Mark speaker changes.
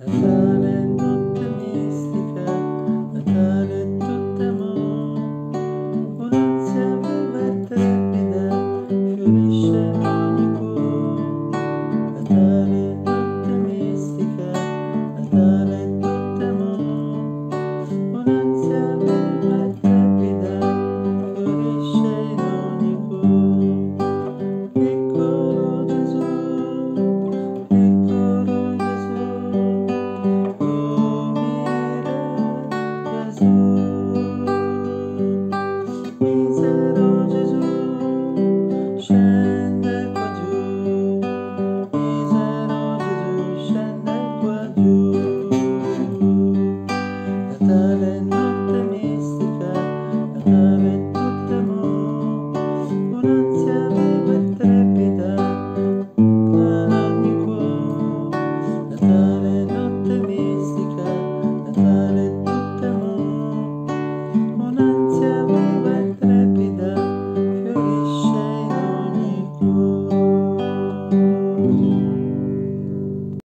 Speaker 1: Natale è notte mistica, Natale è tutto amore, un'ansia viva e trepida fiorisce in ogni cuore. Natale è notte mistica, Natale è tutto amore, un'ansia viva e trepida fiorisce in ogni cuore. Piccolo Gesù, piccolo Gesù, misero Gesù, scende qua giù, misero Gesù, scende qua giù. Natale è notte mistica, Natale è tutto amore, un'ansia viva e trepida per ogni cuore. Natale